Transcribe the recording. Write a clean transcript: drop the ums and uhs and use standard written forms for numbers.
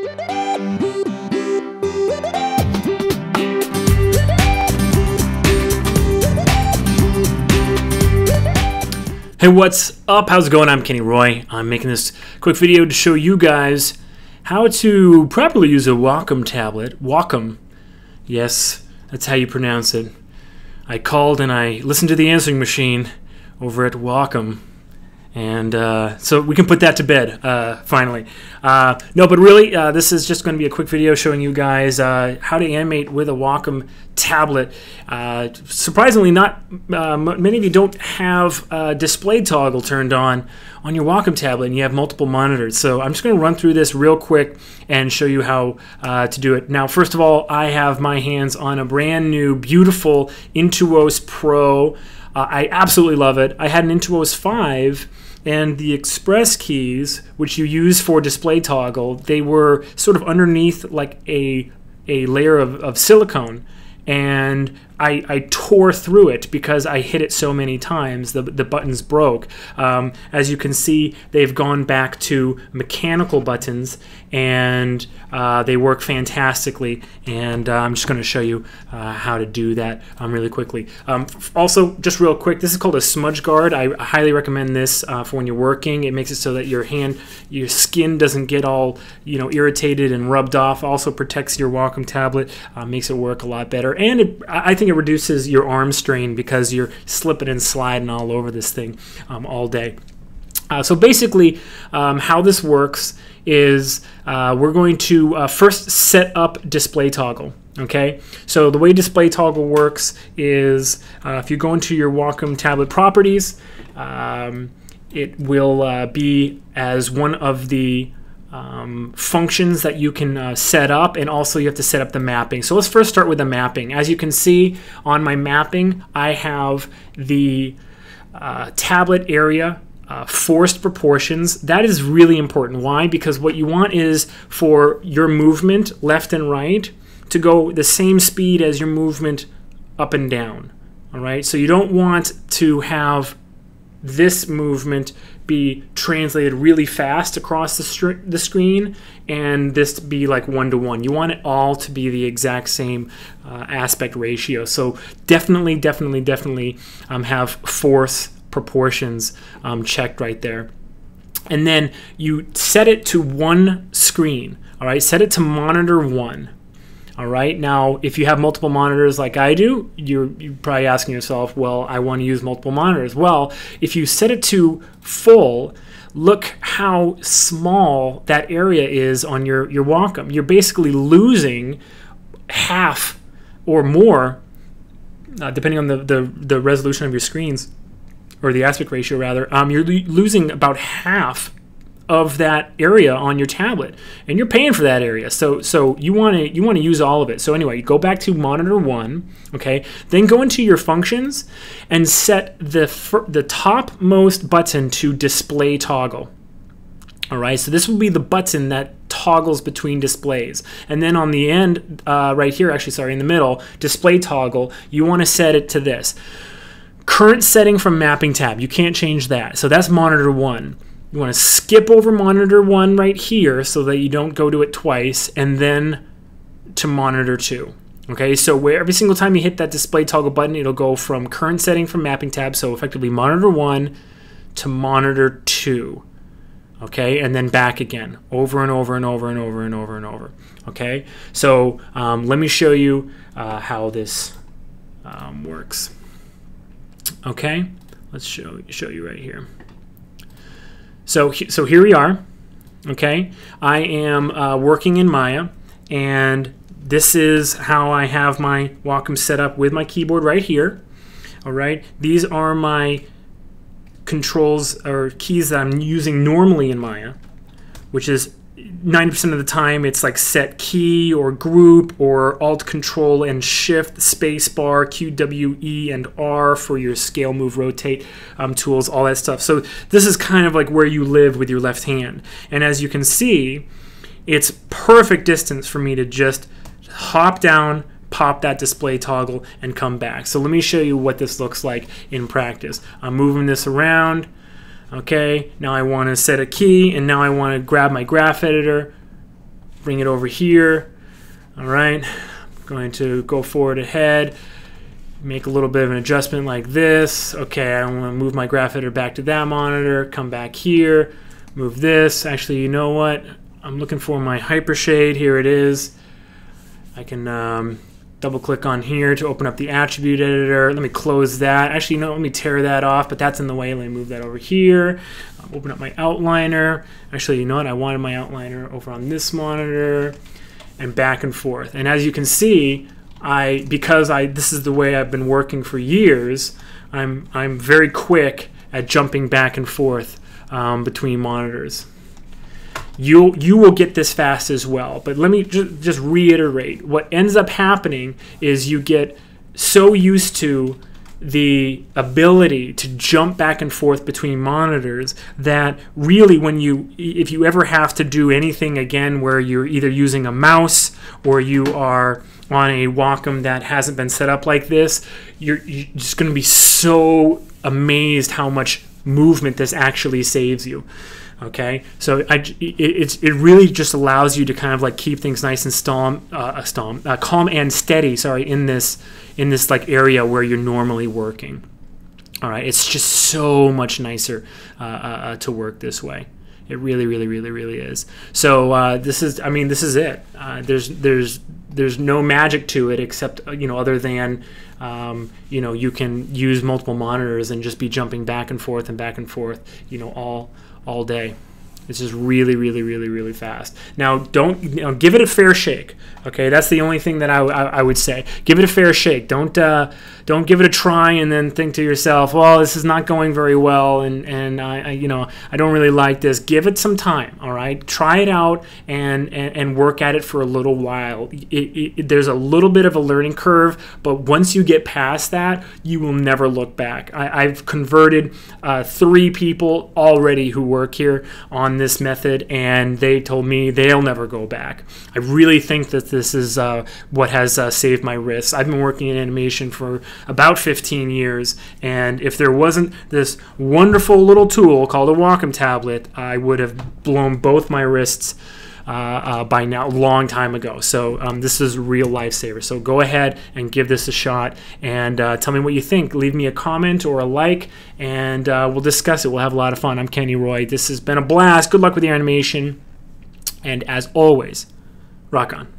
Hey, what's up? How's it going? I'm Kenny Roy. I'm making this quick video to show you guys how to properly use a Wacom tablet. Wacom. Yes, that's how you pronounce it. I called and I listened to the answering machine over at Wacom. And so we can put that to bed, finally. No, but really, this is just going to be a quick video showing you guys how to animate with a Wacom tablet. Surprisingly, not many of you don't have a display toggle turned on your Wacom tablet, and you have multiple monitors. So I'm just going to run through this real quick and show you how to do it. Now, first of all, I have my hands on a brand new, beautiful Intuos Pro. I absolutely love it. I had an Intuos 5, and the express keys, which you use for display toggle, they were sort of underneath like a layer of silicone, and I tore through it because I hit it so many times. The buttons broke. As you can see, they've gone back to mechanical buttons, and they work fantastically. And I'm just going to show you how to do that really quickly. Also, just real quick, this is called a smudge guard. I highly recommend this for when you're working. It makes it so that your skin doesn't get all irritated and rubbed off. Also protects your Wacom tablet, makes it work a lot better, and I think it reduces your arm strain because you're slipping and sliding all over this thing all day. So basically, how this works is we're going to first set up display toggle. Okay, so the way display toggle works is if you go into your Wacom tablet properties, it will be as one of the functions that you can set up, and also you have to set up the mapping. So let's first start with the mapping. As you can see on my mapping, I have the tablet area forced proportions. That is really important. Why? Because what you want is for your movement left and right to go the same speed as your movement up and down. All right, so you don't want to have this movement be translated really fast across the screen and this to be like 1-to-1. You want it all to be the exact same aspect ratio. So definitely have force proportions checked right there. And then you set it to one screen. All right, set it to monitor 1. All right, now if you have multiple monitors like I do, you're probably asking yourself, well, I want to use multiple monitors. Well, if you set it to full, look how small that area is on your Wacom. You're basically losing half or more, depending on the resolution of your screens, or the aspect ratio rather. You're losing about half of that area on your tablet, and you're paying for that area, so you want to use all of it. So anyway, go back to monitor 1, okay, then go into your functions and set the topmost button to display toggle. All right, so this will be the button that toggles between displays, and then on the end right here, actually sorry, in the middle, display toggle, you want to set it to this current setting from mapping tab. You can't change that, so that's monitor 1. You want to skip over monitor 1 right here so that you don't go to it twice, and then to monitor 2. Okay, so where every single time you hit that display toggle button, it'll go from current setting from mapping tab, so effectively monitor 1 to monitor 2. Okay, and then back again, over and over and over and over and over and over. Okay, so let me show you how this works. Okay, let's show you right here. So here we are. Okay, I am working in Maya, and this is how I have my Wacom set up with my keyboard right here. All right, these are my controls or keys that I'm using normally in Maya, which is 90% of the time it's like set key or group or alt control and shift, space bar, Q, W, E, and R for your scale, move, rotate tools, all that stuff. So this is kind of like where you live with your left hand. And as you can see, it's perfect distance for me to just hop down, pop that display toggle, and come back. So let me show you what this looks like in practice. I'm moving this around. Okay, now I want to set a key, and now I want to grab my graph editor, bring it over here. All right, I'm going to go forward ahead, make a little bit of an adjustment like this. Okay, I want to move my graph editor back to that monitor, come back here, move this. Actually, you know what? I'm looking for my Hypershade. Here it is. I can double click on here to open up the attribute editor. Let me close that. Actually, no, let me tear that off, but that's in the way. Let me move that over here. Open up my outliner. Actually, you know what? I wanted my outliner over on this monitor, and back and forth. And as you can see, this is the way I've been working for years, I'm very quick at jumping back and forth between monitors. You will get this fast as well, but let me just reiterate. What ends up happening is you get so used to the ability to jump back and forth between monitors that really if you ever have to do anything again where you're either using a mouse or you are on a Wacom that hasn't been set up like this, you're just going to be so amazed how much movement this actually saves you. Okay, so it really just allows you to kind of like keep things nice and calm and steady. Sorry, in this like area where you're normally working. All right, it's just so much nicer to work this way. It really, really, really, really is. So this is it. There's no magic to it except other than you can use multiple monitors and just be jumping back and forth all day. It's just really, really, really, really fast. Now, give it a fair shake. Okay, that's the only thing that I would say. Give it a fair shake. Don't give it a try and then think to yourself, well, this is not going very well, and I don't really like this. Give it some time. All right, try it out and work at it for a little while. There's a little bit of a learning curve, but once you get past that, you will never look back. I've converted 3 people already who work here on this method, and they told me they'll never go back. I really think that this is what has saved my wrists. I've been working in animation for about 15 years, and if there wasn't this wonderful little tool called a Wacom tablet, I would have blown both my wrists by now, a long time ago. So this is a real lifesaver. So go ahead and give this a shot, and tell me what you think. Leave me a comment or a like, and we'll discuss it. We'll have a lot of fun. I'm Kenny Roy. This has been a blast. Good luck with your animation, and as always, rock on.